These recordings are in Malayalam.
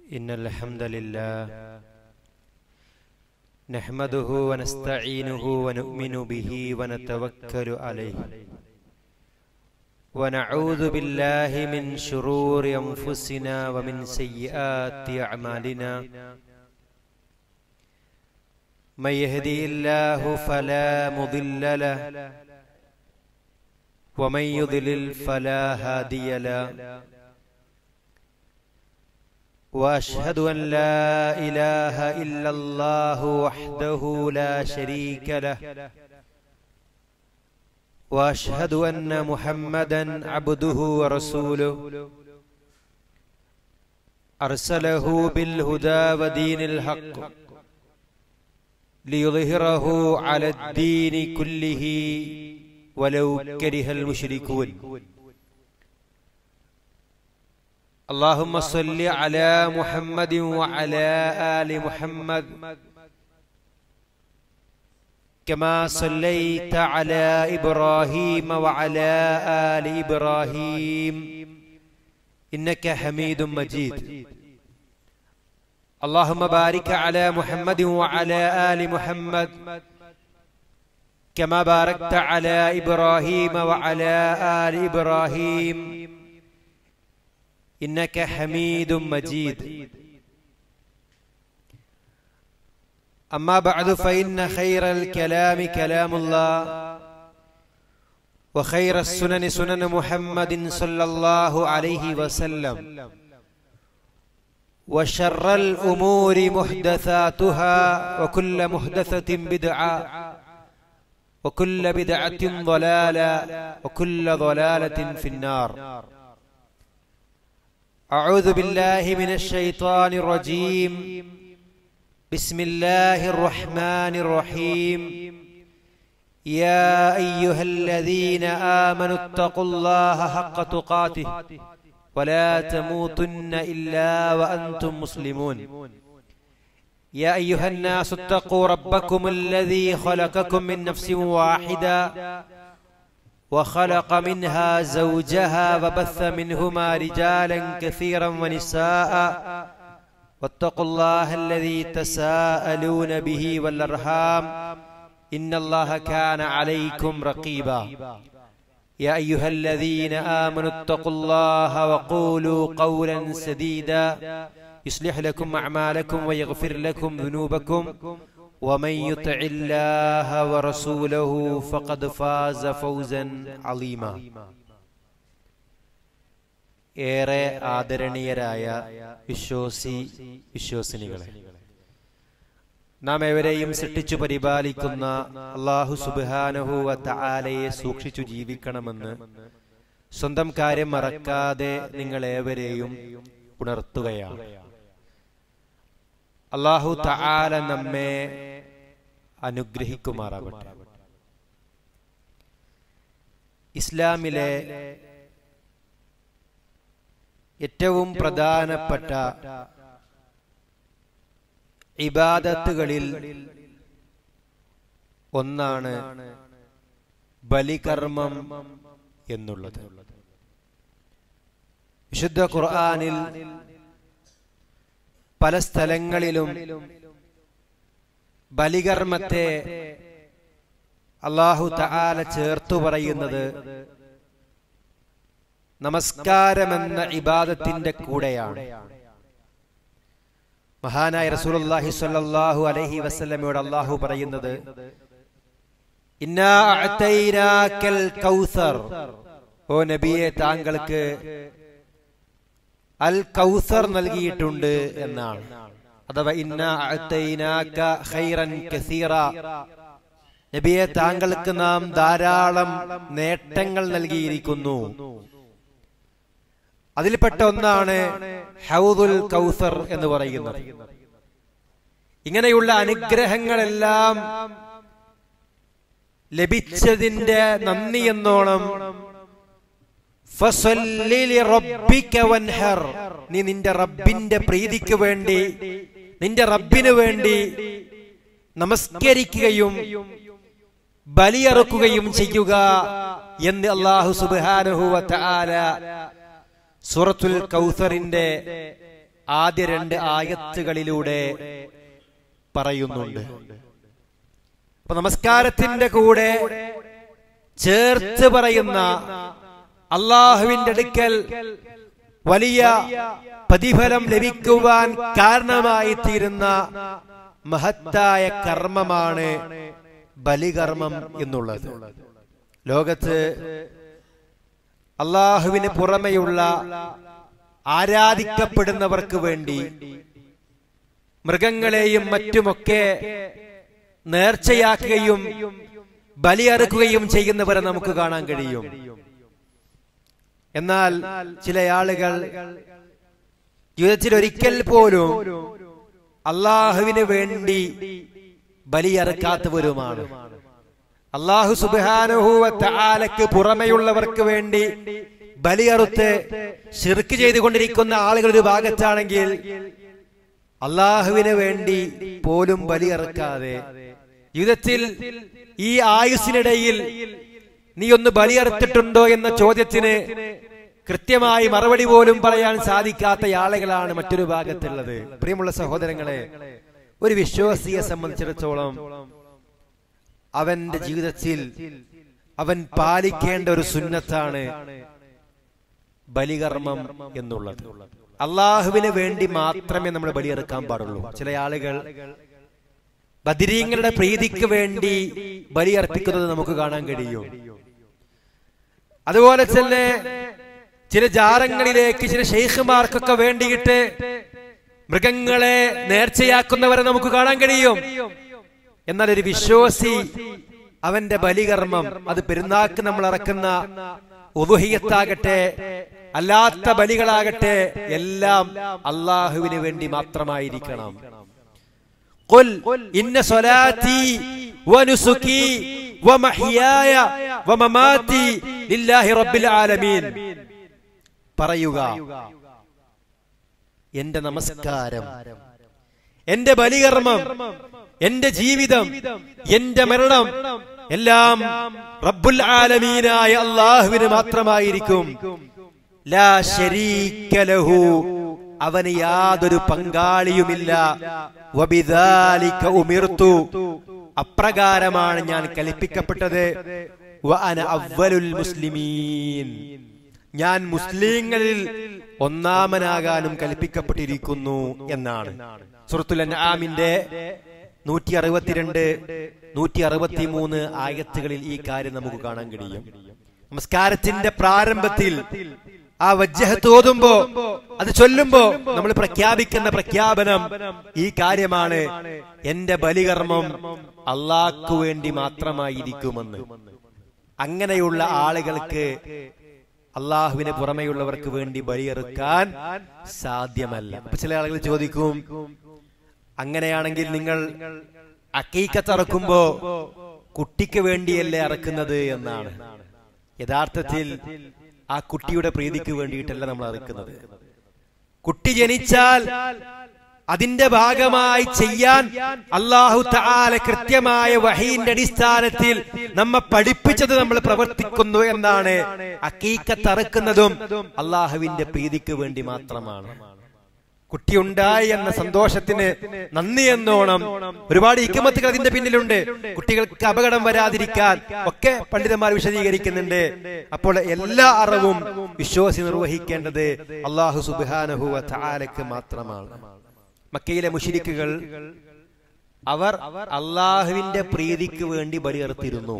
إن الحمد لله نحمده ونستعينه ونؤمن به ونتوكل عليه ونعوذ بالله من شرور أنفسنا ومن سيئات أعمالنا من يهدي الله فلا مضل له ومن يضلل فلا هادي له وأشهد أن لا إله إلا الله وحده لا شريك له وأشهد أن محمدا عبده ورسوله أرسله بالهدى ودين الحق ليظهره على الدين كله ولو كره المشركون. اللهم صل على محمد وعلى آل محمد كما صليت على إبراهيم وعلى آل إبراهيم إنك حميد مجيد. اللهم بارك على محمد وعلى آل محمد كما باركت على إبراهيم وعلى آل إبراهيم إنك حميد مجيد. أما بعد فإن خير الكلام كلام الله وخير السنن سنن محمد صلى الله عليه وسلم وشر الأمور محدثاتها وكل محدثة بدعة وكل بدعة ضلالة وكل ضلالة في النار. أعوذ بالله من الشيطان الرجيم. بسم الله الرحمن الرحيم. يا أيها الذين آمنوا اتقوا الله حق تقاته ولا تموتن إلا وأنتم مسلمون. يا أيها الناس اتقوا ربكم الذي خلقكم من نفس واحدة وخلق منها زوجها وبث منهما رجالا كثيرا ونساء واتقوا الله الذي تساءلون به والأرحام إن الله كان عليكم رقيبا. يا أيها الذين آمنوا اتقوا الله وقولوا قولا سديدا يصلح لكم أعمالكم ويغفر لكم ذنوبكم ومن يطع الله ورسوله فقد فاز فوزا عظيما. ഏറെ ആദരണീയരായ വിശ്വാസിനികളെ, നാം ഏവരെയും സൃഷ്ടിച്ചു പരിപാലിക്കുന്ന അല്ലാഹു സുബ്ഹാനഹു വ തആലയെ സൂക്ഷിച്ചു ജീവിക്കണമെന്ന് സ്വന്തം കാര്യം മറക്കാതെ നിങ്ങളേവരെയും ഉണർത്തുകയാണ്. അല്ലാഹു തആല നമ്മെ അനുഗ്രഹിക്കുമാറാകട്ടെ. ഇസ്ലാമിലെ ഏറ്റവും പ്രധാനപ്പെട്ട ഇബാദത്തുകളിൽ ഒന്നാണ് ബലികർമ്മം എന്നുള്ളത്. വിശുദ്ധ ഖുർആനിൽ പല സ്ഥലങ്ങളിലും ബലികർമ്മത്തെ അല്ലാഹു തആല ചേർത്തു പറയുന്നത് നമസ്കാരമെന്ന ഇബാദത്തിന്റെ കൂടെയാണ്. മഹാനായ റസൂലുള്ളാഹി സ്വല്ലല്ലാഹു അലൈഹി വസല്ലമയോട് അല്ലാഹു പറയുന്നത്, ഇന്നാ അഅതൈനാകൽ കൗസർ, ഓ നബിയെ താങ്കൾക്ക് അൽ കൗസർ നൽകിയിട്ടുണ്ട് എന്നാണ്. അഥവാ ഇന്നാ അഅതൈനാക ഖൈറൻ കസീറ, നബിയെ താങ്കൾക്ക് നാം ധാരാളം നേട്ടങ്ങൾ നൽകിയിരിക്കുന്നു. അതിൽപ്പെട്ട ഒന്നാണ് ഹൗദുൽ കൗസർ എന്ന് പറയുന്നത്. ഇങ്ങനെയുള്ള അനുഗ്രഹങ്ങളെല്ലാം ലഭിച്ചതിന്റെ നന്ദി എന്നോണം ഫസല്ലി ലിറബ്ബിക വൻഹർ, നീ നിന്റെ റബ്ബിന്റെ പ്രീതിക്ക് വേണ്ടി, നിന്റെ റബ്ബിന് വേണ്ടി നമസ്കരിക്കുകയും ബലിയറുക്കുകയും ചെയ്യുക എന്ന് അല്ലാഹു സുബ്ഹാനഹു വ തആല സൂറത്തുൽ കൗസറിന്റെ ആദ്യ 2 ആയത്തുകളിലൂടെ പറയുന്നുണ്ട്. അപ്പൊ നമസ്കാരത്തിന്റെ കൂടെ ചേർത്ത് പറയുന്ന അള്ളാഹുവിന്റെ അടുക്കൽ വലിയ പ്രതിഫലം ലഭിക്കുവാൻ കാരണമായി തീരുന്ന മഹത്തായ കർമ്മമാണ് ബലികർമ്മം എന്നുള്ളത്. ലോകത്ത് അള്ളാഹുവിന് പുറമെയുള്ള ആരാധിക്കപ്പെടുന്നവർക്ക് വേണ്ടി മൃഗങ്ങളെയും മറ്റുമൊക്കെ നേർച്ചയാക്കുകയും ബലിയറുക്കുകയും ചെയ്യുന്നവരെ നമുക്ക് കാണാൻ കഴിയും. എന്നാൽ ചില ആളുകൾ ജീവിതത്തിൽ ഒരിക്കൽ പോലും അള്ളാഹുവിന് വേണ്ടി ബലിയറുക്കാത്തവരുമാണ്. അള്ളാഹു സുബ്ഹാനഹു വ തആലക്ക് പുറമെയുള്ളവർക്ക് വേണ്ടി ബലിയറുത്ത് ശിർക്ക് ചെയ്തുകൊണ്ടിരിക്കുന്ന ആളുകൾ ഒരു ഭാഗത്താണെങ്കിൽ, അള്ളാഹുവിന് വേണ്ടി പോലും ബലിയറുക്കാതെ ജീവിതത്തിൽ ഈ ആയുസ്സിനിടയിൽ നീ ഒന്ന് ബലിയറുത്തിട്ടുണ്ടോ എന്ന ചോദ്യത്തിന് കൃത്യമായി മറുപടി പോലും പറയാൻ സാധിക്കാത്ത ആളുകളാണ് മറ്റൊരു ഭാഗത്തുള്ളത്. പ്രിയമുള്ള സഹോദരങ്ങളെ, ഒരു വിശ്വാസിയെ സംബന്ധിച്ചിടത്തോളം അവന്റെ ജീവിതത്തിൽ അവൻ പാലിക്കേണ്ട ഒരു സുന്നത്താണ് ബലികർമ്മം എന്നുള്ളത്. അള്ളാഹുവിന് വേണ്ടി മാത്രമേ നമ്മൾ ബലിയെടുക്കാൻ പാടുള്ളൂ. ചില ആളുകൾ ബദരീങ്ങളുടെ പ്രീതിക്ക് വേണ്ടി ബലിയർപ്പിക്കുന്നത് നമുക്ക് കാണാൻ കഴിയും. അതുപോലെ തന്നെ ചില ജാറങ്ങളിലേക്ക് ചില ശൈഖ്മാർക്കൊക്കെ വേണ്ടിയിട്ട് മൃഗങ്ങളെ നേർച്ചയാക്കുന്നവരെ നമുക്ക് കാണാൻ കഴിയും. എന്നാൽ ഒരു വിശ്വാസി അവന്റെ ബലികർമ്മം, അത് പെരുന്നാക്ക് നമ്മൾ ഇറക്കുന്ന ഉദുഹിയത്താകട്ടെ അല്ലാത്ത ബലികളാകട്ടെ, എല്ലാം അള്ളാഹുവിന് വേണ്ടി മാത്രമായിരിക്കണം. ഖുൽ ഇന്ന സ്വലാത്തി വനുസുകി വമഹ്യായ വമമാതി ലില്ലാഹി റബ്ബിൽ ആലമീൻ. പറയുക, എന്റെ നമസ്കാരം, എന്റെ ബലികർമ്മം, എന്റെ ജീവിതം, എന്റെ മരണം എല്ലാം റബ്ബുൽ ആലമീനായ അല്ലാഹുവിന് മാത്രമായിരിക്കും. ലാ ശരീക ലഹു, അവന് യാതൊരു പങ്കാളിയുമില്ല. വബിദാലിക ഉമിർതു, അപ്രകാരമാണ് ഞാൻ കൽപ്പിക്കപ്പെട്ടത്. വഅന അവ്വലുൽ മുസ്ലിമീൻ, ഞാൻ മുസ്ലിങ്ങളിൽ ഒന്നാമനാകാനും കൽപ്പിക്കപ്പെട്ടിരിക്കുന്നു എന്നാണ്. സൂറത്തുൽ അൻആമിന്റെ 162, 163 ആയത്തുകളിൽ ഈ കാര്യം നമുക്ക് കാണാൻ കഴിയും. നമസ്കാരത്തിന്റെ പ്രാരംഭത്തിൽ ആ വജ്ജഹത്ത് ഓതുമ്പോ, അത് ചൊല്ലുമ്പോ നമ്മൾ പ്രഖ്യാപിക്കുന്ന പ്രഖ്യാപനം ഈ കാര്യമാണ്: എന്റെ ബലികർമ്മം അള്ളാഹ്ക്കു വേണ്ടി മാത്രമായിരിക്കുമെന്ന്. അങ്ങനെയുള്ള ആളുകൾക്ക് അള്ളാഹുവിന് പുറമെയുള്ളവർക്ക് വേണ്ടി ബലിയെറുക്കാൻ സാധ്യമല്ല. അപ്പൊ ചില ആളുകൾ ചോദിക്കും, അങ്ങനെയാണെങ്കിൽ നിങ്ങൾ അക്കീക്കത്ത് അറക്കുമ്പോ കുട്ടിക്ക് വേണ്ടിയല്ലേ അറക്കുന്നത് എന്നാണ്. യഥാർത്ഥത്തിൽ ആ കുട്ടിയുടെ പ്രീതിക്ക് വേണ്ടിയിട്ടല്ല നമ്മൾ അറക്കുന്നത്. കുട്ടി ജനിച്ചാൽ അതിന്റെ ഭാഗമായി ചെയ്യാൻ അല്ലാഹു തആല കൃത്യമായ വഹീന്റെ അടിസ്ഥാനത്തിൽ നമ്മെ പഠിപ്പിച്ചത് നമ്മൾ പ്രവർത്തിക്കുന്നു എന്നാണ്. അക്കീക്കത്ത് അറക്കുന്നതും അല്ലാഹുവിന്റെ പ്രീതിക്ക് വേണ്ടി മാത്രമാണ്. കുട്ടിയുണ്ടായി എന്ന സന്തോഷത്തിന് നന്ദി എന്നോണം ഒരുപാട് ഹിക്മത്തുകൾ അതിന്റെ പിന്നിലുണ്ട്. കുട്ടികൾക്ക് അപകടം വരാതിരിക്കാൻ ഒക്കെ പണ്ഡിതന്മാർ വിശദീകരിക്കുന്നുണ്ട്. അപ്പോൾ എല്ലാ അറവും വിശ്വാസി നിർവഹിക്കേണ്ടത് അല്ലാഹു സുബ്ഹാനഹു വ തആലക്ക് മാത്രമാണ്. മക്കയിലെ മുശ്രിക്കുകൾ അവർ അള്ളാഹുവിന്റെ പ്രീതിക്ക് വേണ്ടി ബലിയർത്തിരുന്നു.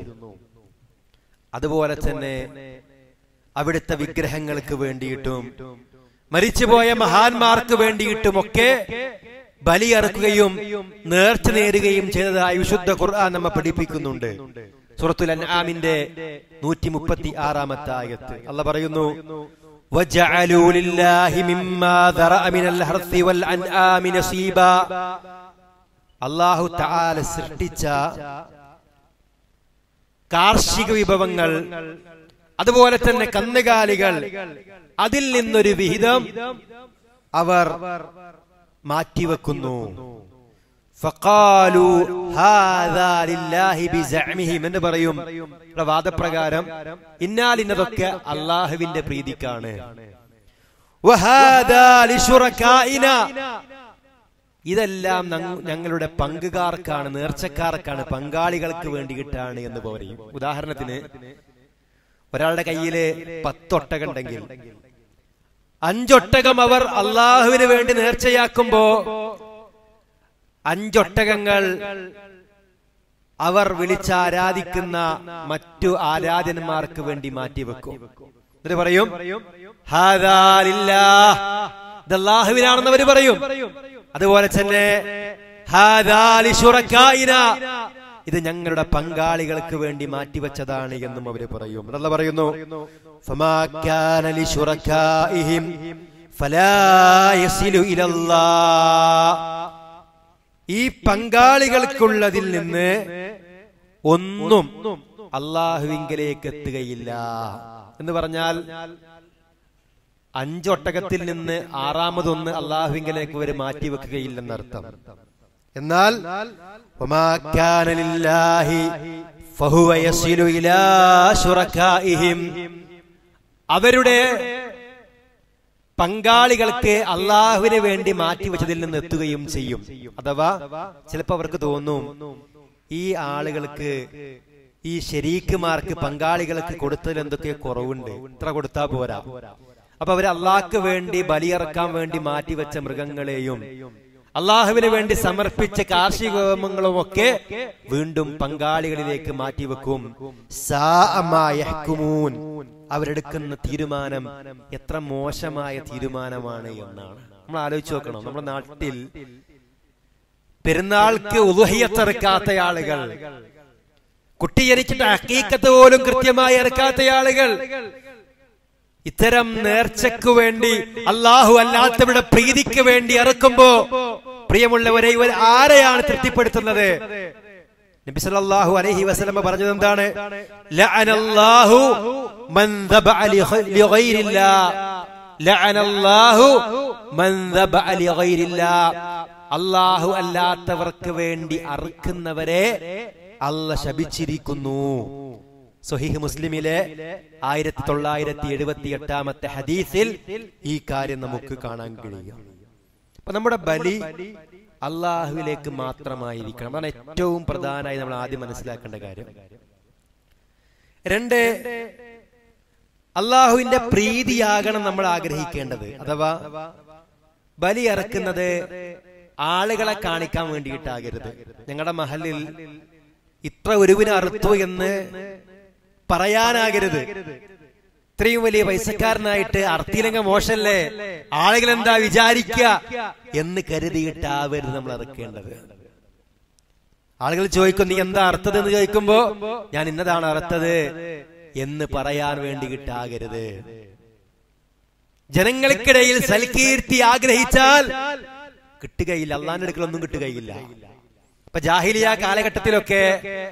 അതുപോലെ തന്നെ അവിടുത്തെ വിഗ്രഹങ്ങൾക്ക് വേണ്ടിയിട്ടും മരിച്ചുപോയ മഹാന്മാർക്ക് വേണ്ടിയിട്ടുമൊക്കെ ബലിയറുക്കുകയും നേർച്ച നേരുകയും ചെയ്തതായി വിശുദ്ധ ഖുർആൻ നമ്മെ പഠിപ്പിക്കുന്നുണ്ട്. സൂറത്തുൽ അൻആമിന്റെ 136 ആയത്ത് അല്ലാഹ് പറയുന്നു: വജഅലൂ ലില്ലാഹി മിമ്മാ ദറഅ മിനൽ ഹർസി വൽ അൻആമി നസീബാ. അല്ലാഹു തആല സൃഷ്ടിച്ച കാർഷിക വിഭവങ്ങൾ, അതുപോലെ തന്നെ കന്നുകാലികൾ, അതിൽ നിന്നൊരു വിഹിതം അവർ മാറ്റിവെക്കുന്നു. ഫഖാലു ഹാദാ ലില്ലാഹി ബിസഅമിഹിം എന്ന് പറയും. വാദപ്രകാരം ഇന്നാലിന്നതൊക്കെ അള്ളാഹുവിന്റെ പ്രീതിക്കാണ്. വഹാദാ ലിശുറകാഇന, ഇതെല്ലാം ഞങ്ങളുടെ പങ്കുകാർക്കാണ്, നേർച്ചക്കാർക്കാണ്, പങ്കാളികൾക്ക് വേണ്ടിയിട്ടാണ് എന്ന് പറയും. ഉദാഹരണത്തിന് ഒരാളുടെ കയ്യില് 10 ഒട്ടകം ഉണ്ടെങ്കിൽ 5 ഒട്ടകം അവർ അള്ളാഹുവിന് വേണ്ടി നേർച്ചയാക്കുമ്പോ 5 ഒട്ടകങ്ങൾ അവർ വിളിച്ചാരാധിക്കുന്ന മറ്റു ആരാധനന്മാർക്ക് വേണ്ടി മാറ്റിവെക്കും. എന്നിട്ട് പറയും ഹാദാ ലില്ലാഹ്, ഇത് അല്ലാഹുവിനാണെന്ന് അവർ പറയും. അതുപോലെ തന്നെ ഹാദാ ലിശുറകാഇന, ഇത് ഞങ്ങളുടെ പങ്കാളികൾക്ക് വേണ്ടി മാറ്റിവെച്ചതാണ് എന്നും അവർ പറയും. അല്ലാഹു പറയുന്നു ഫമാ കാന ലിശുറകാഇഹിം ഫലാ യസിലു ഇലല്ലാഹ്, ഈ പങ്കാളികൾക്കുള്ളതിൽ നിന്ന് ഒന്നും അള്ളാഹുവിങ്കലേക്ക് എത്തുകയില്ല എന്ന് പറഞ്ഞാൽ 5 ഒട്ടകത്തിൽ നിന്ന് 6ാമതൊന്ന് അള്ളാഹുവിങ്കലേക്ക് വരെ മാറ്റിവെക്കുകയില്ലെന്നർത്ഥം. എന്നാൽ വമാ കാന ലില്ലാഹി ഫഹുവ യസിലു ഇലാ ശുറകാഇഹിം, അവരുടെ പങ്കാളികൾക്ക് അള്ളാഹുവിന് വേണ്ടി മാറ്റിവെച്ചതിൽ നിന്ന് എത്തുകയും ചെയ്യും. അഥവാ ചിലപ്പോ അവർക്ക് തോന്നും ഈ ആളുകൾക്ക്, ഈ ശരീക്കുമാർക്ക്, പങ്കാളികൾക്ക് കൊടുത്തതിൽ എന്തൊക്കെ കുറവുണ്ട്, ഇത്ര കൊടുത്താ പോരാ. അപ്പൊ അവര് അള്ളാഹ്ക്ക് വേണ്ടി ബലിയിറക്കാൻ വേണ്ടി മാറ്റിവെച്ച മൃഗങ്ങളെയും അള്ളാഹുവിന് വേണ്ടി സമർപ്പിച്ച കാർഷിക ഹോമങ്ങളും ഒക്കെ വീണ്ടും പങ്കാളികളിലേക്ക് മാറ്റിവെക്കും. സാഅ മാ യഹ്കുമൂൻ, അവരെടുക്കുന്ന തീരുമാനം എത്ര മോശമായ തീരുമാനമാണ് എന്നാണ്. നമ്മൾ ആലോചിച്ച് നോക്കണം. നമ്മുടെ നാട്ടിൽ പെരുന്നാൾക്ക് ഉളുഹിയ്യത്ത് ഇറക്കാത്ത ആളുകൾ, കുട്ടി ജനിച്ചിട്ട് ഹഖീഖത്ത് പോലും കൃത്യമായി ഇറക്കാത്ത ആളുകൾ, ഇത്തരം നേർച്ചയ്ക്ക് വേണ്ടി അള്ളാഹു അല്ലാത്തവരുടെ പ്രീതിക്ക് വേണ്ടി ഇറക്കുമ്പോ പ്രിയമുള്ളവരെ ഇവർ ആരെയാണ് തൃപ്തിപ്പെടുത്തുന്നത്? നബി സല്ലല്ലാഹു അലൈഹി വസല്ലം പറഞ്ഞത് എന്താണ്? ലഅനല്ലാഹു മൻ ദബഅ ലിഗൈരില്ലാഹ്, ലഅനല്ലാഹു മൻ ദബഅ ലിഗൈരില്ലാഹ്, അല്ലാഹു അല്ലാത്തവർക്ക് വേണ്ടി അറുക്കുന്നവരെ അല്ലാഹു ശപിച്ചിരിക്കുന്നു. സ്വഹീഹ് മുസ്ലിമിലെ 1978 ഹദീസിൽ ഈ കാര്യം നമുക്ക് കാണാൻ കഴിയും. അപ്പൊ നമ്മുടെ ബലി അള്ളാഹുവിലേക്ക് മാത്രമായിരിക്കണം. അതാണ് ഏറ്റവും പ്രധാനമായി നമ്മൾ ആദ്യം മനസ്സിലാക്കേണ്ട കാര്യം. 2, അള്ളാഹുവിന്റെ പ്രീതിയാകണം നമ്മൾ ആഗ്രഹിക്കേണ്ടത്. അഥവാ ബലി ഇറക്കുന്നത് ആളുകളെ കാണിക്കാൻ വേണ്ടിയിട്ടാകരുത്. ഞങ്ങളുടെ മഹലിൽ ഇത്ര ഒരുവിനെ അറുത്തു എന്ന് പറയാനാകരുത്. ഇത്രയും വലിയ പൈസക്കാരനായിട്ട് അർത്തിയിലെങ്ക മോശല്ലേ, ആളുകൾ എന്താ വിചാരിക്കുക എന്ന് കരുതിയിട്ടാവരുത് നമ്മൾ ഇറക്കേണ്ടത്. ആളുകൾ ചോദിക്കും നീ എന്താ അർത്ഥത് എന്ന് ചോദിക്കുമ്പോ ഞാൻ ഇന്നതാണ് അർത്ഥത് എന്ന് പറയാൻ വേണ്ടിയിട്ടാകരുത്. ജനങ്ങൾക്കിടയിൽ സൽകീർത്തി ആഗ്രഹിച്ചാൽ കിട്ടുകയില്ല, അള്ളാന്റെ അടുക്കലൊന്നും കിട്ടുകയില്ല. ഇപ്പൊ ജാഹിലിയ കാലഘട്ടത്തിലൊക്കെ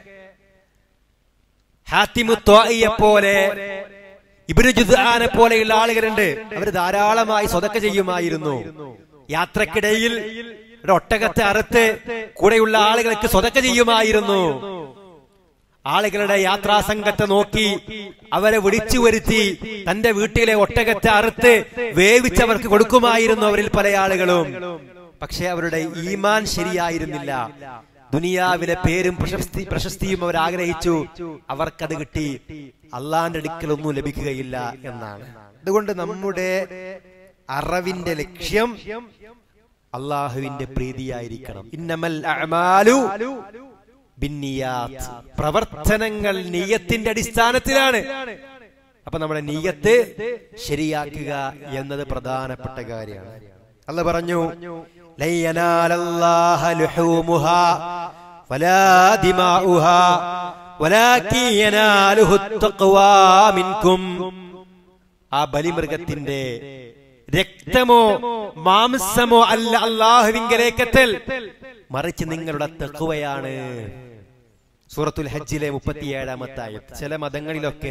ഹാത്തിമു ത്വാഇയെ പോലെ, ഇബ്നു ജുദ്ആനെ പോലെയുള്ള ആളുകളുണ്ട്. അവർ ധാരാളമായി സ്വതക്ക ചെയ്യുമായിരുന്നു. യാത്രക്കിടയിൽ ഒരു ഒട്ടകത്തെ അറുത്ത് കൂടെയുള്ള ആളുകൾക്ക് സ്വതക്ക ചെയ്യുമായിരുന്നു. ആളുകളുടെ യാത്രാ സംഘത്തെ നോക്കി അവരെ വിളിച്ചു വരുത്തി തന്റെ വീട്ടിലെ ഒട്ടകത്തെ അറുത്ത് വേവിച്ചവർക്ക് കൊടുക്കുമായിരുന്നു അവരിൽ പല ആളുകളും. പക്ഷെ അവരുടെ ഈമാൻ ശരിയായിരുന്നില്ല. ദുനിയാവിലെ പേരും പ്രശസ്തിയും അവർ ആഗ്രഹിച്ചു. അവർക്കത് കിട്ടി, അള്ളാന്റെ അടുക്കലൊന്നും ലഭിക്കുകയില്ല എന്നാണ്. അതുകൊണ്ട് നമ്മുടെ അറവിന്റെ ലക്ഷ്യം അള്ളാഹുവിന്റെ പ്രീതിയായിരിക്കണം. ഇന്നമൽ അഅ്മാലു ബിന്നിയാത്ത്, പ്രവർത്തനങ്ങൾ നിയ്യത്തിന്റെ അടിസ്ഥാനത്തിലാണ്. അപ്പൊ നമ്മുടെ നിയ്യത്ത് ശരിയാക്കുക എന്നത് പ്രധാനപ്പെട്ട കാര്യമാണ്. അല്ലാഹു പറഞ്ഞു ലൻ യനാലല്ലാഹ ലുഹൂമുഹാ വലാ ദിമാഉഹാ വലാകിൻ യനാലുഹു തഖ്വാ മിൻകും. ആ ബലിമൃഗത്തിന്റെ രക്തമോ മാംസമോ അല്ല അല്ലാഹുവിങ്കലേക്കെത്തൽ, മറിച്ച് നിങ്ങളുടെ തഖ്വയാണ്. സൂറത്തുൽ ഹജ്ജിലെ 37-ാമത്തെ ആയത്ത്. ചില മതങ്ങളിലൊക്കെ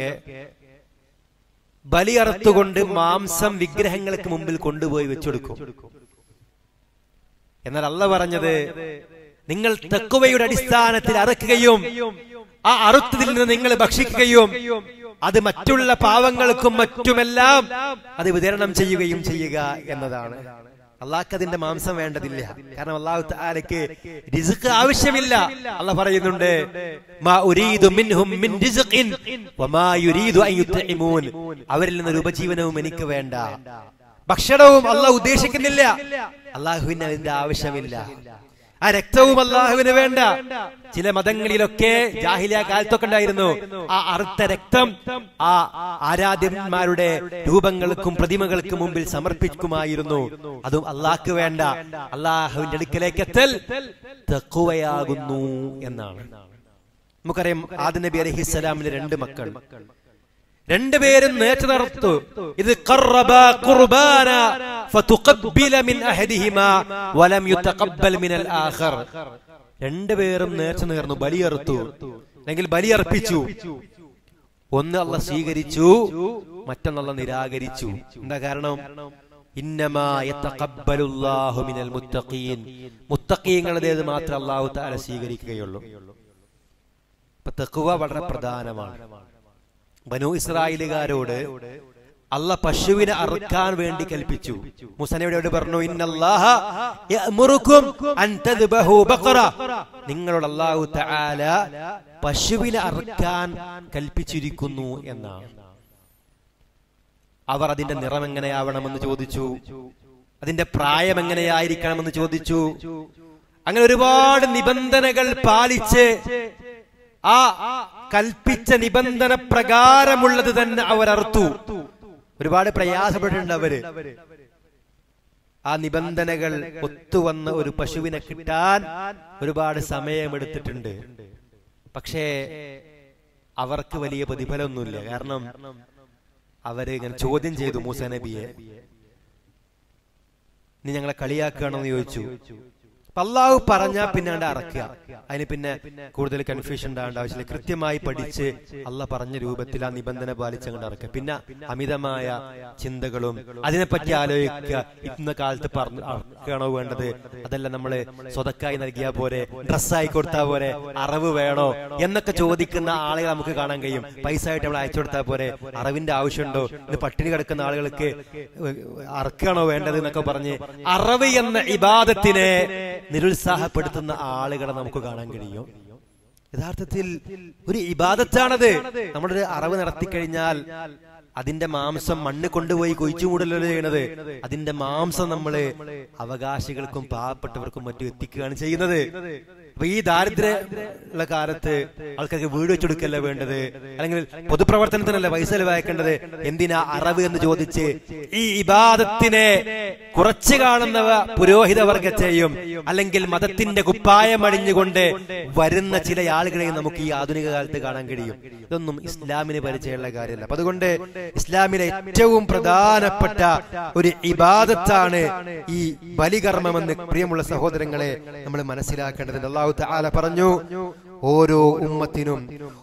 ബലി അറുത്തുകൊണ്ട് മാംസം വിഗ്രഹങ്ങൾക്ക് മുമ്പിൽ കൊണ്ടുപോയി വെച്ചെടുക്കും. എന്നാൽ അല്ലാഹു പറഞ്ഞത് നിങ്ങൾ തഖ്വയുടെ അടിസ്ഥാനത്തിൽ അറുക്കുകയും ആ അറുത്തതിൽ നിന്ന് നിങ്ങൾ ഭക്ഷിക്കുകയും അത് മറ്റുള്ള പാവങ്ങൾക്കും മറ്റുമെല്ലാം അത് വിതരണം ചെയ്യുകയും ചെയ്യുക എന്നതാണ്. അള്ളാഹ്ക്ക് അതിന്റെ മാംസം വേണ്ടതില്ല. കാരണം അല്ലാഹു തആലയ്ക്ക് റിസ്ക് ആവശ്യമില്ല. അള്ളാഹ് പറയുന്നുണ്ട്, മാ ഉരീദു മിൻഹും മിൻ റിസ്ഖിൻ വമാ യുരീദു അൻ യുത്ഇമൂൻ. അവരിൽ നിന്നൊരു ഉപജീവനവും എനിക്ക് വേണ്ട, ഭക്ഷണവും അള്ളാഹ് ഉദ്ദേശിക്കുന്നില്ല. അള്ളാഹുവിന് അതിന്റെ ആവശ്യമില്ല. ആ രക്തവും അള്ളാഹുവിന് വേണ്ട. ചില മതങ്ങളിലൊക്കെ ജാഹിലിയ കാലത്തൊക്കെ ഉണ്ടായിരുന്നു ആ അറുത്ത രക്തം ആ ആരാധ്യന്മാരുടെ രൂപങ്ങൾക്കും പ്രതിമകൾക്കും മുമ്പിൽ സമർപ്പിക്കുമായിരുന്നു. അതും അള്ളാഹ്ക്ക് വേണ്ട. അള്ളാഹുവിന്റെ അടുക്കലേക്ക് എത്തൽ തഖ്വയാകുന്നു എന്നാണ്. നമുക്കറിയാം, ആദം നബി അലൈഹിസ്സലാമിന്റെ 2 മക്കൾ, രണ്ടുപേരും നേർച്ച നടത്തു. ഇത് ഖറബാ ഖുർബാന ഫതുഖബ്ബില മിൻ അഹദിഹിമാ വലം യുതഖബ്ബൽ മിനൽ ആഖർ. രണ്ടുപേരും നേർച്ച നേർന്നു, ബലിയറുത്തു, അല്ലെങ്കിൽ ബലിയർപ്പിച്ചു. ഒന്ന് അല്ലാഹ് സ്വീകരിച്ചു, മറ്റൊന്ന് അല്ലാഹ് നിരാകരിച്ചു. എന്താ കാരണം? ഇന്നമാ യതഖബ്ബലുല്ലാഹു മിനൽ മുത്തഖീൻ. മുത്തഖീങ്ങളുടേത് മാത്രം അല്ലാഹു തആല സ്വീകരിക്കുകയുള്ളൂ. അപ്പോൾ തഖ്വ വളരെ പ്രധാനമാണ്. ബനൂ ഇസ്രായേലുകാരോട് അല്ലാഹ് പശുവിനെ അറുക്കാൻ വേണ്ടി കൽപ്പിച്ചു. മൂസാ നബിയോട് പറഞ്ഞു, ഇന്നല്ലാഹ യഅ്മുറുകും അൻ തദ്ബഹു ബഖറ. നിങ്ങളോട് അല്ലാഹു തആല പശുവിനെ അറുക്കാൻ കൽപ്പിച്ചിരിക്കുന്നു എന്നാണ്. അവർ അതിന്റെ നിറം എങ്ങനെയാവണമെന്ന് ചോദിച്ചു, അതിന്റെ പ്രായം എങ്ങനെയായിരിക്കണമെന്ന് ചോദിച്ചു. അങ്ങനെ ഒരുപാട് നിബന്ധനകൾ പാലിച്ച് ആ കൽപ്പിച്ച നിബന്ധന പ്രകാരമുള്ളത് തന്നെ അവർ അറുത്തു. ഒരുപാട് പ്രയാസപ്പെട്ടിട്ടുണ്ട് അവര്. ആ നിബന്ധനകൾ ഒത്തുവന്ന ഒരു പശുവിനെ കിട്ടാൻ ഒരുപാട് സമയമെടുത്തിട്ടുണ്ട്. പക്ഷേ അവർക്ക് വലിയ പ്രതിഫലമൊന്നുമില്ല. കാരണം അവര് ഇങ്ങനെ ചോദ്യം ചെയ്തു മൂസാ നബിയെ, നീ ഞങ്ങളെ കളിയാക്കുകയാണോ എന്ന് ചോദിച്ചു. അല്ലാഹു പറഞ്ഞാ പിന്നെ അറക്കുക. അതിന് പിന്നെ കൂടുതൽ കൺഫ്യൂഷൻ ഉണ്ടാകേണ്ട ആവശ്യമില്ല. കൃത്യമായി പഠിച്ച് അള്ളാഹ് പറഞ്ഞ രൂപത്തിൽ ആ നിബന്ധന പാലിച്ച് അങ്ങോട്ട് അറക്കുക. പിന്നെ അമിതമായ ചിന്തകളും അതിനെപ്പറ്റി ആലോചിക്കുക. ഇന്ന കാലത്ത് പറഞ്ഞു അറക്കുകയാണോ വേണ്ടത്, അതല്ല നമ്മള് സ്വതക്കായി നൽകിയാ പോരെ, ഡ്രസ്സായി കൊടുത്താൽ പോരെ, അറവ് വേണോ എന്നൊക്കെ ചോദിക്കുന്ന ആളുകൾ നമുക്ക് കാണാൻ കഴിയും. പൈസ ആയിട്ട് നമ്മൾ അയച്ചു കൊടുത്താൽ പോരെ, അറവിന്റെ ആവശ്യമുണ്ടോ, ഇത് പട്ടിണി കിടക്കുന്ന ആളുകൾക്ക് അറക്കുകയാണോ വേണ്ടത് എന്നൊക്കെ പറഞ്ഞ് അറവ് എന്ന ഇബാദത്തിനെ നിരുത്സാഹപ്പെടുത്തുന്ന ആളുകളെ നമുക്ക് കാണാൻ കഴിയും. യഥാർത്ഥത്തിൽ ഒരു ഇബാദത്താണത്. നമ്മളൊരു അറവ് നടത്തിക്കഴിഞ്ഞാൽ അതിന്റെ മാംസം മണ്ണ് കൊണ്ടുപോയി കൊഴിച്ചുമൂടല്ലോ ചെയ്യണത്. അതിന്റെ മാംസം നമ്മള് അവകാശികൾക്കും പാവപ്പെട്ടവർക്കും മറ്റും എത്തിക്കുകയാണ് ചെയ്യുന്നത്. അപ്പൊ ഈ ദാരിദ്ര്യ കാലത്ത് ആൾക്കാർക്ക് വീട് വെച്ചെടുക്കല്ല വേണ്ടത്, അല്ലെങ്കിൽ പൊതുപ്രവർത്തനത്തിനല്ല പൈസ ചെലവാക്കേണ്ടത്. എന്തിനാ അറവ് എന്ന് ചോദിച്ച് ഈ ഇബാദത്തിനെ കുറച്ച് കാണുന്നവ പുരോഹിത വർഗത്തെയും അല്ലെങ്കിൽ മതത്തിന്റെ കുപ്പായം അണിഞ്ഞുകൊണ്ട് വരുന്ന ചില ആളുകളെയും നമുക്ക് ഈ ആധുനിക കാലത്ത് കാണാൻ കഴിയും. ഇതൊന്നും ഇസ്ലാമിന് പരിചയമുള്ള കാര്യമല്ല. അപ്പൊ അതുകൊണ്ട് ഇസ്ലാമിലെ ഏറ്റവും പ്രധാനപ്പെട്ട ഒരു ഇബാദത്താണ് ഈ ബലികർമ്മമെന്ന് പ്രിയമുള്ള സഹോദരങ്ങളെ നമ്മൾ മനസ്സിലാക്കേണ്ടതുണ്ട്. അല്ലാഹു തആല പറഞ്ഞു, ഓരോ ഉമ്മത്തിനും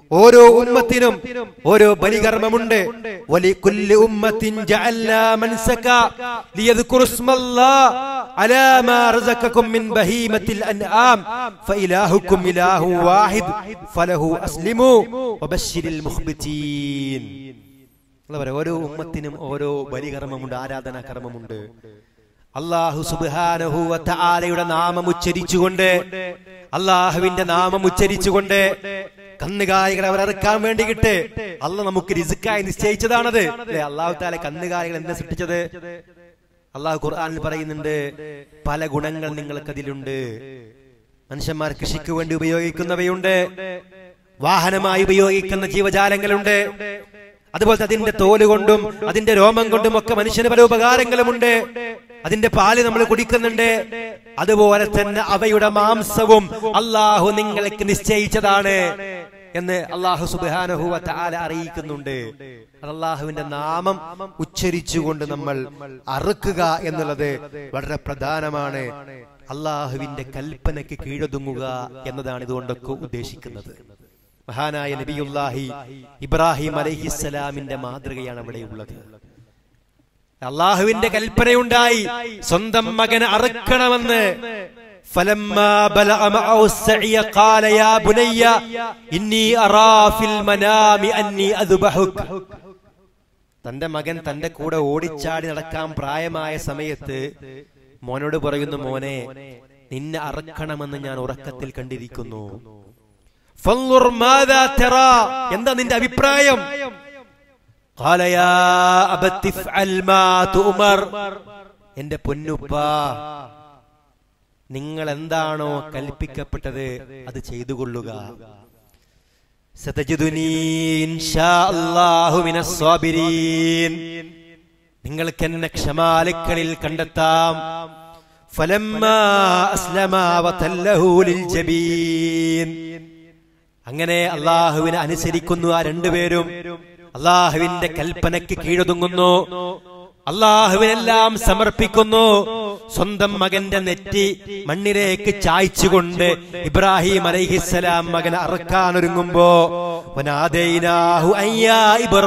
ഓരോ ബലികർമ്മമുണ്ട്. വലികുല്ലി ഉമ്മത്തിൻ ജഅൽനാ മൻസക ലിയദ്കുറു ഇസ്മല്ലാഹ് അലാ മാ റസഖകും മിൻ ബഹീമത്തിൽ അൻആം ഫഇലാഹുകും ഇലാഹു വാഹിദ് ഫലഹു അസ്ലിമു വബശ്ശിരിൽ മുഖ്ബിതീൻ. ഓരോ ഉമ്മത്തിനും ഓരോ ബലികർമ്മമുണ്ട്, ആരാധനാ കർമ്മമുണ്ട്. അല്ലാഹു സുബ്ഹാനഹു വ തആലയുടെ നാമം ഉച്ചരിച്ചുകൊണ്ട്, അല്ലാഹുവിന്റെ നാമം ഉച്ചരിച്ചുകൊണ്ട് കന്നുകാലികളെ അവർ അറുക്കാൻ വേണ്ടിയിട്ട് അല്ലാഹ് നമുക്ക് റിസ്ക്കായി നിശ്ചയിച്ചതാണത്. അല്ലെ, അല്ലാഹു തആല കന്നുകാലികൾ എന്തിനാ സൃഷ്ടിച്ചത്? അല്ലാഹു ഖുർആനിൽ പറയുന്നുണ്ട്, പല ഗുണങ്ങൾ നിങ്ങൾക്കതിലുണ്ട്. മനുഷ്യന്മാർ കൃഷിക്ക് വേണ്ടി ഉപയോഗിക്കുന്നവയുണ്ട്, വാഹനമായി ഉപയോഗിക്കുന്ന ജീവജാലങ്ങളുണ്ട്, അതുപോലെ അതിന്റെ തോല് കൊണ്ടും അതിന്റെ രോമം കൊണ്ടും ഒക്കെ മനുഷ്യന് പല ഉപകാരങ്ങളുമുണ്ട്. അതിന്റെ പാല് നമ്മൾ കുടിക്കുന്നുണ്ട്. അതുപോലെ തന്നെ അവയുടെ മാംസവും അല്ലാഹു നിങ്ങൾക്ക് നിശ്ചയിച്ചതാണ് എന്ന് അല്ലാഹു സുബ്ഹാനഹു വ തആല അറിയിക്കുന്നുണ്ട്. അല്ലാഹുവിന്റെ നാമം ഉച്ചരിച്ചുകൊണ്ട് നമ്മൾ അറുക്കുക എന്നുള്ളത് വളരെ പ്രധാനമാണ്. അല്ലാഹുവിന്റെ കൽപ്പനയ്ക്ക് കീഴൊതുങ്ങുക എന്നതാണ് ഇതുകൊണ്ടൊക്കെ ഉദ്ദേശിക്കുന്നത്. മഹാനായ നബിയുല്ലാഹി ഇബ്രാഹിം അലൈഹിസ്സലാമിന്റെ മാതൃകയാണ് അവിടെ ഉള്ളത്. അള്ളാഹുവിന്റെ കൽപ്പനയുണ്ടായി സ്വന്തം മകനെ അറുക്കണമെന്ന്. فلما بلغ معه السعي قال يا بني إني أرى في المنام أني أذبحك. തന്റെ മകൻ തന്റെ കൂടെ ഓടിച്ചാടി നടക്കാൻ പ്രായമായ സമയത്ത് മോനോട് പറയുന്നു, മോനെ, നിന്നെ അറക്കണമെന്ന് ഞാൻ ഉറക്കത്തിൽ കണ്ടിരിക്കുന്നു. ഫൻദുർ മാദാ തറാ, എന്താ നിന്റെ അഭിപ്രായം? ഖാല യാ അബതി ഫഅൽ മാ തുമർ, എന്റെ പൊന്നുപ്പാ, നിങ്ങൾ എന്താണോ കൽപ്പിക്കപ്പെട്ടത് അത് ചെയ്തുകൊള്ളുക. സതജിദുനി ഇൻഷാ അല്ലാഹു മിനസ് സാബിരീൻ, നിങ്ങൾക്ക് എന്നെ ക്ഷമാലുക്കളിൽ കണ്ടെത്താം. ഫലമ്മാ അസ്ലമാ വതല്ലഹു ലിൽ ജബീൻ, അങ്ങനെ അല്ലാഹുവിനെ അനുസരിക്കുന്നു ആ രണ്ടുപേരും. അല്ലാഹുവിന്റെ കൽപ്പനയ്ക്ക് കീഴൊതുങ്ങുന്നു, അല്ലാഹുവിനെല്ലാം സമർപ്പിക്കുന്നു. സ്വന്തം മകന്റെ നെറ്റി മണ്ണിലേക്ക് ചായ്ച്ചുകൊണ്ട് ഇബ്രാഹിം അലൈഹിസ്സലാം മകനെ അറക്കാനൊരുങ്ങുമ്പോ വനാദൈനാഹു അയ്യാ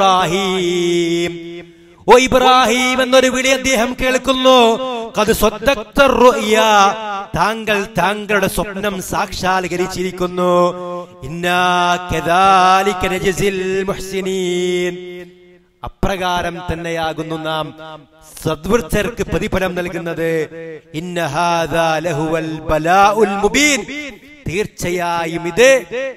ഇബ്രാഹിം, ഓ ഇബ്രാഹിം എന്നൊരു വിളി അദ്ദേഹം കേൾക്കുന്നു. ഖദ് സദ്ദഖ്ത റുയ, താങ്കൾ താങ്കളുടെ സ്വപ്നം സാക്ഷാത്കരിച്ചിരിക്കുന്നു. ഇന്നാ കദാലിക നജ്സിൽ മുഹ്സിനീൻ, അപ്രകാരം തന്നെയാകുന്നു നാം സദ്വൃത്തർക്ക് പ്രതിഫലം നൽകുന്നത്. ഇന്ന ഹാദാ ലഹുവൽ ബലാഉൽ മുബീൻ, തീർച്ചയായും ഇത്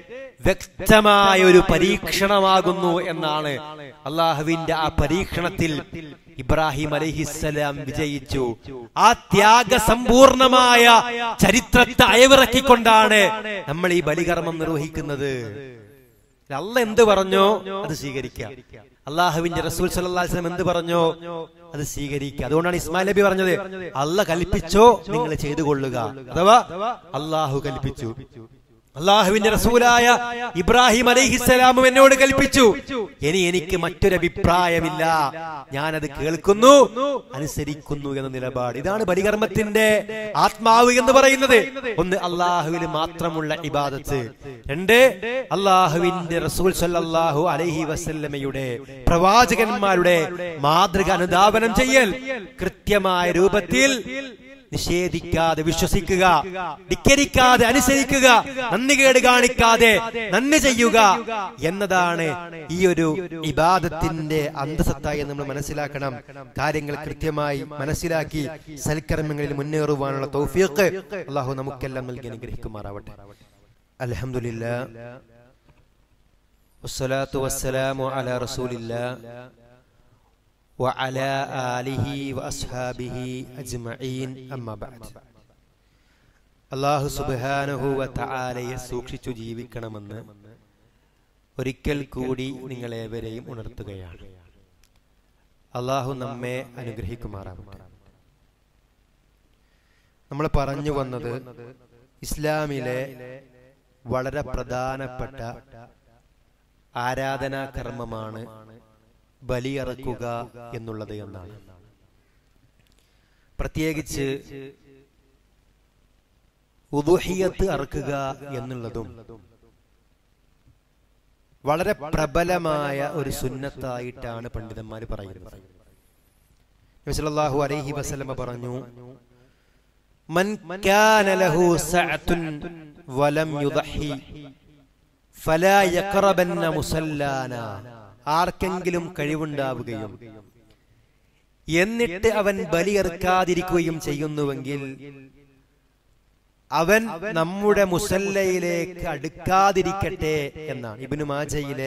വ്യക്തമായ ഒരു പരീക്ഷണമാകുന്നു എന്നാണ്. അള്ളാഹുവിന്റെ ആ പരീക്ഷണത്തിൽ ഇബ്രാഹിം അലൈഹിസ്സലാം വിജയിച്ചു. ആ ത്യാഗസമ്പൂർണമായ ചരിത്രത്തെ അയവിറക്കിക്കൊണ്ടാണ് നമ്മൾ ഈ ബലികർമ്മം നിർവഹിക്കുന്നത്. അല്ലാഹ് എന്ത് പറഞ്ഞോ അത് സ്വീകരിക്കുക, അള്ളാഹുവിന്റെ റസൂൽ സല്ലല്ലാഹു അലൈഹി വസല്ലം എന്ത് പറഞ്ഞോ അത് സ്വീകരിക്കുക. അതുകൊണ്ടാണ് ഇസ്മായിൽ നബി പറഞ്ഞത്, അല്ലാഹ് കൽപ്പിച്ചോ നിങ്ങൾ ചെയ്തു കൊള്ളുക, അഥവാ അള്ളാഹു കൽപ്പിച്ചു. അള്ളാഹുവിന്റെ റസൂലായ ഇബ്രാഹിം അലൈഹിസ്സലാമും എന്നോട് കൽപ്പിച്ചു, ഇനി എനിക്ക് മറ്റൊരഭിപ്രായമില്ല, ഞാനത് കേൾക്കുന്നു, അനുസരിക്കുന്നു എന്ന നിലപാട്. ഇതാണ് ബലികർമ്മത്തിന്റെ ആത്മാവ് എന്ന് പറയുന്നത്. ഒന്ന്, അള്ളാഹുവിന് മാത്രമുള്ള ഇബാദത്ത്. രണ്ട്, അള്ളാഹുവിന്റെ റസൂൽ സല്ലല്ലാഹു അലൈഹി വസല്ലമയുടെ പ്രവാചകന്മാരുടെ മാതൃക അനുധാവനം ചെയ്യൽ, കൃത്യമായ രൂപത്തിൽ നിഷേധിക്കാതെ വിശ്വസിക്കുക, ധിക്കരിക്കാതെ അനുസരിക്കുക, നന്ദികേട് കാണിക്കാതെ നന്ദി ചെയ്യുക എന്നതാണ് ഈ ഒരു ഇബാദത്തിന്റെ അന്തസത്തായി നമ്മൾ മനസ്സിലാക്കണം. കാര്യങ്ങൾ കൃത്യമായി മനസ്സിലാക്കി സൽക്കർമ്മങ്ങളിൽ മുന്നേറുവാനുള്ള തൗഫീഖ് അല്ലാഹു നമുക്കെല്ലാം നൽകി അനുഗ്രഹിക്കുമാറാവട്ടെ. അൽഹംദുലില്ലാഹ് വസ്സലാത്തു വസ്സലാമു അലാ റസൂലില്ലാഹ് وعلى آله وأصحابه أجمعين أما بعد. അല്ലാഹു സുബ്ഹാനഹു വ തആലയെ സൂക്ഷിച്ചു ജീവിക്കണമെന്ന് ഒരിക്കൽ കൂടി നിങ്ങളേവരെയും ഉണർത്തുകയാണ്. അല്ലാഹു നമ്മെ അനുഗ്രഹിക്കുമാറാവട്ടെ. നമ്മൾ പറഞ്ഞു വന്നത് ഇസ്ലാമിലെ വളരെ പ്രധാനപ്പെട്ട ആരാധനാ കർമ്മമാണ് ബലിയറക്കുക എന്നുള്ളത് എന്നാണ്. പ്രത്യേകിച്ച് ഉദുഹിയത്ത് അറക്കുക എന്നുള്ളതും വളരെ പ്രബലമായ ഒരു സുന്നത്തായിട്ടാണ് പണ്ഡിതന്മാർ പറയുന്നത്. നബി സല്ലല്ലാഹു അലൈഹി വസല്ലം പറഞ്ഞു, മൻ കാന ലഹു സഅതുൻ വലം യുദഹി ഫലാ യഖറബന്ന മുസല്ലാനാ, ആർക്കെങ്കിലും കഴിവുണ്ടാവുകയും എന്നിട്ട് അവൻ ബലിയർക്കാതിരിക്കുകയും ചെയ്യുന്നുവെങ്കിൽ അവൻ നമ്മുടെ മുസല്ലയിലേക്ക് അടുക്കാതിരിക്കട്ടെ എന്നാണ് ഇബ്നു മാജയിലെ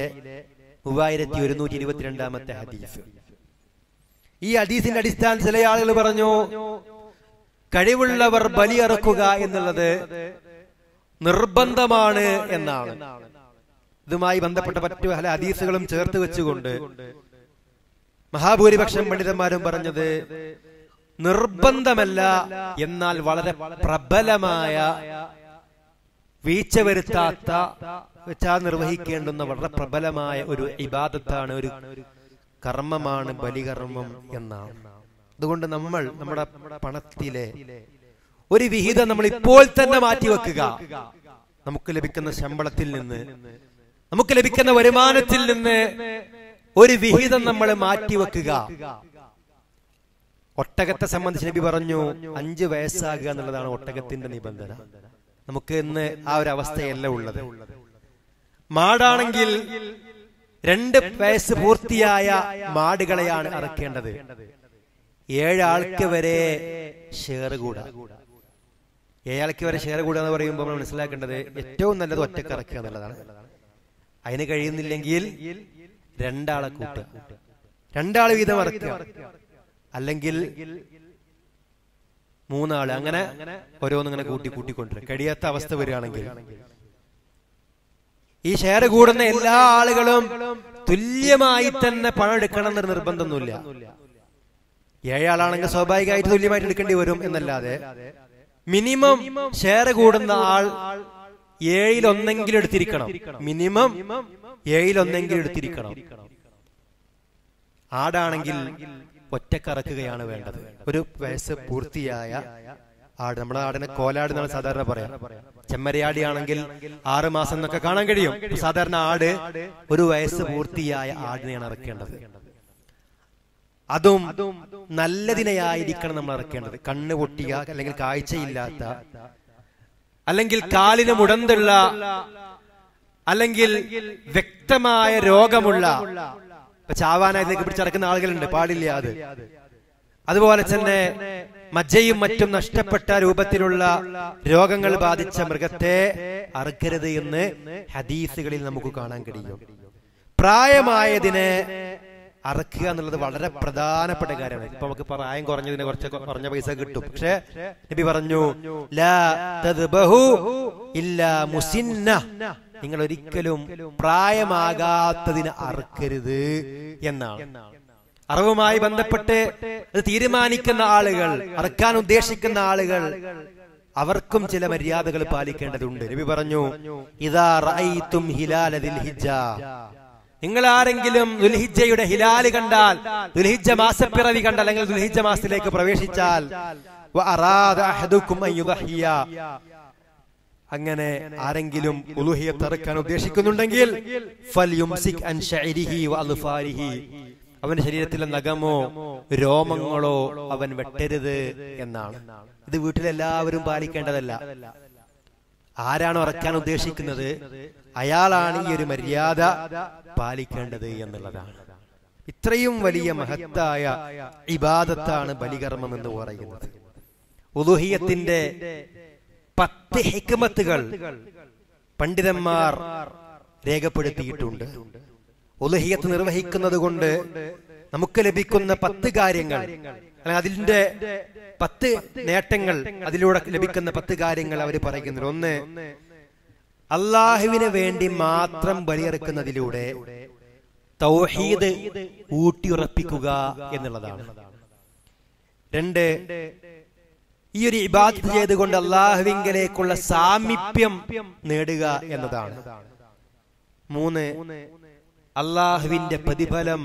3122 ഹദീസ്. ഈ ഹദീസിന്റെ അടിസ്ഥാനത്തിൽ ചില ആളുകൾ പറഞ്ഞു, കഴിവുള്ളവർ ബലിയറക്കുക എന്നുള്ളത് നിർബന്ധമാണ് എന്നാണ്. ഇതുമായി ബന്ധപ്പെട്ട മറ്റു പല ഹദീസുകളും ചേർത്ത് വെച്ചുകൊണ്ട് മഹാഭൂരിപക്ഷം പണ്ഡിതന്മാരും പറഞ്ഞത് നിർബന്ധമല്ല, എന്നാൽ വളരെ പ്രബലമായ വീഴ്ച വരുത്താത്ത വെച്ചാൽ നിർവഹിക്കേണ്ടുന്ന വളരെ പ്രബലമായ ഒരു ഇബാദത്താണ്, ഒരു കർമ്മമാണ് ബലികർമ്മം എന്നാണ്. അതുകൊണ്ട് നമ്മൾ നമ്മുടെ പണത്തിലെ ഒരു വിഹിതം നമ്മൾ ഇപ്പോൾ തന്നെ മാറ്റിവെക്കുക. നമുക്ക് ലഭിക്കുന്ന ശമ്പളത്തിൽ നിന്ന്, നമുക്ക് ലഭിക്കുന്ന വരുമാനത്തിൽ നിന്ന് ഒരു വിഹിതം നമ്മൾ മാറ്റിവെക്കുക. ഒട്ടകത്തെ സംബന്ധിച്ച് നബി പറഞ്ഞു 5 വയസ്സാകുക എന്നുള്ളതാണ് ഒട്ടകത്തിന്റെ നിബന്ധന. നമുക്ക് ഇന്ന് ആ ഒരു അവസ്ഥയല്ല ഉള്ളത്. മാടാണെങ്കിൽ 2 വയസ്സ് പൂർത്തിയായ മാടുകളെയാണ് അറക്കേണ്ടത്. 7 ആൾക്ക് വരെ ഷെയർ കൂടാ. 7 ആൾക്ക് വരെ ഷെയർ കൂടാ എന്ന് പറയുമ്പോൾ നമ്മൾ മനസ്സിലാക്കേണ്ടത് ഏറ്റവും നല്ലത് ഒറ്റക്ക് അറക്കുക എന്നുള്ളതാണ്. അതിന് കഴിയുന്നില്ലെങ്കിൽ 2 ആളെ കൂട്ടുക, 2 ആൾ വീതം അറക്കുക, അല്ലെങ്കിൽ 3 ആള്, അങ്ങനെ ഓരോന്നിങ്ങനെ കൂട്ടിക്കൊണ്ടിരിക്കുക. കഴിയാത്ത അവസ്ഥ വരികയാണെങ്കിൽ ഈ ഷെയർ കൂടുന്ന എല്ലാ ആളുകളും തുല്യമായി തന്നെ പണം എടുക്കണം എന്നൊരു നിർബന്ധമൊന്നുമില്ല. 7 ആളാണെങ്കിൽ സ്വാഭാവികമായിട്ട് തുല്യമായിട്ട് എടുക്കേണ്ടി വരും എന്നല്ലാതെ മിനിമം ഷെയർ കൂടുന്ന ആൾ 7-ൽ 1 എടുത്തിരിക്കണം. മിനിമം 7-ൽ 1 എടുത്തിരിക്കണം. ആടാണെങ്കിൽ ഒറ്റക്കറക്കുകയാണ് വേണ്ടത്. 1 വയസ്സ് പൂർത്തിയായ ആട്, നമ്മുടെ ആടിനെ കോലാട് എന്നാണ് സാധാരണ പറയാം. ചെമ്മരിയാടിയാണെങ്കിൽ 6 മാസം എന്നൊക്കെ കാണാൻ കഴിയും. സാധാരണ ആട് 1 വയസ്സ് പൂർത്തിയായ ആടിനെയാണ് ഇറക്കേണ്ടത്. അതും നല്ലതിനെയായിരിക്കണം നമ്മൾ ഇറക്കേണ്ടത്. കണ്ണ് പൊട്ടിയ, അല്ലെങ്കിൽ കാഴ്ചയില്ലാത്ത, അല്ലെങ്കിൽ കാലിന് മുടന്തുള്ള, അല്ലെങ്കിൽ വ്യക്തമായ രോഗമുള്ള, ഇപ്പൊ ചാവാനായതിലേക്ക് പിടിച്ചിറക്കുന്ന ആളുകളുണ്ട്, പാടില്ല അത്. അതുപോലെ തന്നെ മജ്ജയും മറ്റും നഷ്ടപ്പെട്ട രൂപത്തിലുള്ള രോഗങ്ങൾ ബാധിച്ച മൃഗത്തെ അറുക്കരുത് എന്ന് ഹദീസുകളിൽ നമുക്ക് കാണാൻ കഴിയും. പ്രായമായതിനെ അറക്കുക എന്നുള്ളത് വളരെ പ്രധാനപ്പെട്ട കാര്യമാണ്. ഇപ്പൊ നമുക്ക് പ്രായം കുറഞ്ഞതിന് കുറഞ്ഞ പൈസ കിട്ടും. പക്ഷെ നബി പറഞ്ഞു ലാ തദ്ബഹു ഇല്ലാ മുസിന്ന, നിങ്ങൾ ഒരിക്കലും പ്രായമാകാത്തതിന് അറുക്കരുത് എന്നാണ്. അറിവുമായി ബന്ധപ്പെട്ട് അത് തീരുമാനിക്കുന്ന ആളുകൾ, അറക്കാൻ ഉദ്ദേശിക്കുന്ന ആളുകൾ, അവർക്കും ചില മര്യാദകൾ പാലിക്കേണ്ടതുണ്ട്. നബി പറഞ്ഞു ഇദാ റഅയ്തും ഹിലാല ദിൽഹിജ്ജ, നിങ്ങൾ ആരെങ്കിലും ദുൽഹിജ്ജയുടെ ഹിലാല് കണ്ടാൽ, ദുൽഹിജ്ജ മാസപ്പിറവി കണ്ടാൽ, അല്ലെങ്കിൽ ദുൽഹിജ്ജ മാസത്തിലേക്ക് പ്രവേശിച്ചാൽ, വഅറാദ അഹദുകും അൻ യുദഹിയ, അങ്ങനെ ആരെങ്കിലും ഉലുഹിയത്ത് അറക്കാൻ ഉദ്ദേശിക്കുന്നുണ്ടെങ്കിൽ ഫൽയുംസിക് അൻ ശഅരിഹി വഅദ്ഫാരിഹി, അവന്റെ ശരീരത്തിലെ നഖമോ രോമങ്ങളോ അവൻ വെട്ടരുത് എന്നാണ്. ഇത് വീട്ടിലെല്ലാവരും പാലിക്കേണ്ടതല്ല. ആരാണോ അറക്കാൻ ഉദ്ദേശിക്കുന്നത് അയാളാണ് ഈ ഒരു മര്യാദ പാലിക്കേണ്ടത് എന്നുള്ളതാണ്. ഇത്രയും വലിയ മഹത്തായ ഇബാദത്താണ് ബലികർമ്മം എന്ന് പറയുന്നത്. ഉലുഹിയത്തിന്റെ 10 ഹിക്മത്തുകൾ പണ്ഡിതന്മാർ രേഖപ്പെടുത്തിയിട്ടുണ്ട്. ഉലുഹിയത്ത് നിർവഹിക്കുന്നത് കൊണ്ട് നമുക്ക് ലഭിക്കുന്ന 10 കാര്യങ്ങൾ, അല്ലെങ്കിൽ അതിന്റെ 10 നേട്ടങ്ങൾ, അതിലൂടെ ലഭിക്കുന്ന 10 കാര്യങ്ങൾ അവർ പറയുന്നുണ്ട്. 1, അള്ളാഹുവിന് വേണ്ടി മാത്രം ബലിയെറുക്കുന്നതിലൂടെ തൗഹീദ് ഊട്ടിയുറപ്പിക്കുക എന്നുള്ളതാണ്. 2, ഈ ഒരു ഇബാദത്ത് ചെയ്തുകൊണ്ട് അള്ളാഹുവിങ്കലേക്കുള്ള സാമീപ്യം നേടുക എന്നതാണ്. 3, അള്ളാഹുവിന്റെ പ്രതിഫലം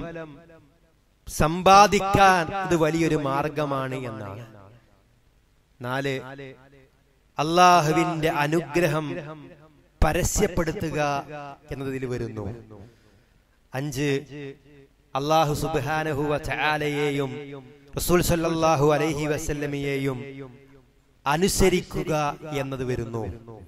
സമ്പാദിക്കാൻ ഇത് വലിയൊരു മാർഗമാണ് എന്നാണ്. 4, അള്ളാഹുവിന്റെ അനുഗ്രഹം പരസ്യപ്പെടുത്തുക എന്നതിൽ വരുന്നു. 5, അള്ളാഹു സുബ്ഹാനഹു വ തആലയെയും റസൂൽ സല്ലല്ലാഹു അലൈഹി വസല്ലമയെയും അനുസരിക്കുക എന്നത് വരുന്നു.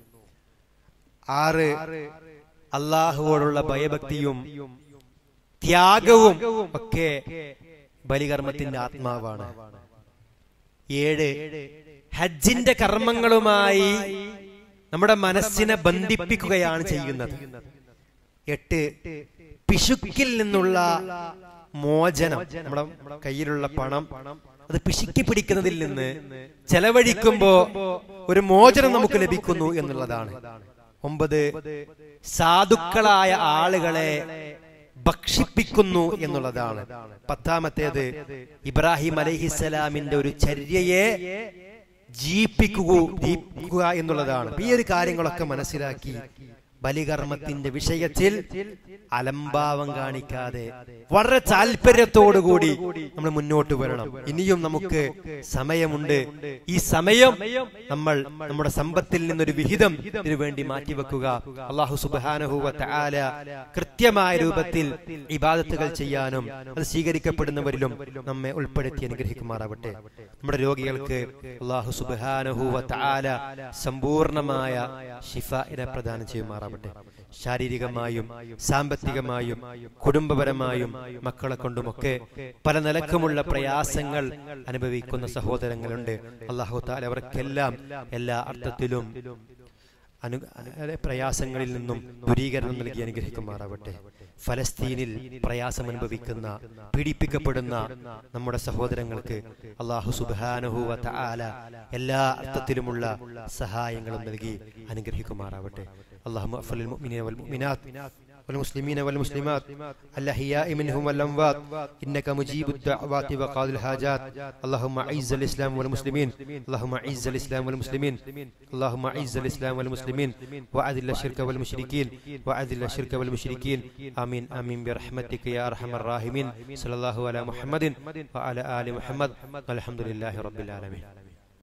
6, അള്ളാഹുവോടുള്ള ഭയഭക്തിയും ത്യാഗവും ഒക്കെ ബലികർമ്മത്തിന്റെ ആത്മാവാണ്. 7, ഹജ്ജിന്റെ കർമ്മങ്ങളുമായി നമ്മുടെ മനസ്സിനെ ബന്ധിപ്പിക്കുകയാണ് ചെയ്യുന്നത്. 8, പിശുക്കിൽ നിന്നുള്ള മോചനം, നമ്മുടെ കയ്യിലുള്ള പണം അത് പിശുക്കി പിടിക്കുന്നതിൽ നിന്ന് ചെലവഴിക്കുമ്പോ ഒരു മോചനം നമുക്ക് ലഭിക്കുന്നു എന്നുള്ളതാണ്. 9, സാധുക്കളായ ആളുകളെ ഭക്ഷിപ്പിക്കുന്നു എന്നുള്ളതാണ്. 10-ാമത്തേത് ഇബ്രാഹിം അലൈഹിസ്സലാമിന്റെ ഒരു ചര്യയെ ജീവിപ്പിക്കുക എന്നുള്ളതാണ്. ഈ ഒരു കാര്യങ്ങളൊക്കെ മനസ്സിലാക്കി ബലികർമ്മത്തിന്റെ വിഷയത്തിൽ അലംഭാവം കാണിക്കാതെ വളരെ താല്പര്യത്തോടുകൂടി നമ്മൾ മുന്നോട്ട് വരണം. ഇനിയും നമുക്ക് സമയമുണ്ട്. ഈ സമയം നമ്മൾ നമ്മുടെ സമ്പത്തിൽ നിന്നൊരു വിഹിതം ഇതിനു വേണ്ടി മാറ്റിവെക്കുക. അല്ലാഹു സുബ്ഹാനഹു വ തആല കൃത്യമായ രൂപത്തിൽ ഇബാദത്തുകൾ ചെയ്യാനും അത് സ്വീകരിക്കപ്പെടുന്നവരിലും നമ്മെ ഉൾപ്പെടുത്തി അനുഗ്രഹിക്കുമാറാവട്ടെ. നമ്മുടെ രോഗികൾക്ക് അല്ലാഹു സുബ്ഹാനഹു വ തആല സമ്പൂർണമായ ശിഫാഇനെ പ്രദാനം ചെയ്യുമാറാവട്ടെ. ശാരീരികമായും സാമ്പത്തികമായും കുടുംബപരമായും മക്കളെ കൊണ്ടുമൊക്കെ പല നിലക്കുമുള്ള പ്രയാസങ്ങൾ അനുഭവിക്കുന്ന സഹോദരങ്ങളുണ്ട്. അല്ലാഹു തആല അവർക്കെല്ലാം എല്ലാ അർത്ഥത്തിലും പ്രയാസങ്ങളിൽ നിന്നും ദൂരീകരണം നൽകി അനുഗ്രഹിക്കുമാറാവട്ടെ. ഫലസ്തീനിൽ പ്രയാസം അനുഭവിക്കുന്ന പീഡിപ്പിക്കപ്പെടുന്ന നമ്മുടെ സഹോദരങ്ങൾക്ക് അല്ലാഹു സുബ്ഹാനഹു വ തആല എല്ലാ അർത്ഥത്തിലുമുള്ള സഹായങ്ങളും നൽകി അനുഗ്രഹിക്കുമാറാവട്ടെ. اللهم اغفر للمؤمنين والمؤمنات والمسلمين والمسلمات الأحياء منهم والأموات إنك مجيب الدعوات وقاضي الحاجات. اللهم أعز الإسلام والمسلمين اللهم أعز الإسلام والمسلمين اللهم أعز الإسلام والمسلمين وأذل الشرك والمشركين وأذل الشرك والمشركين آمين آمين برحمتك يا أرحم الراحمين. صلى الله على محمد وعلى آل محمد والحمد لله رب العالمين.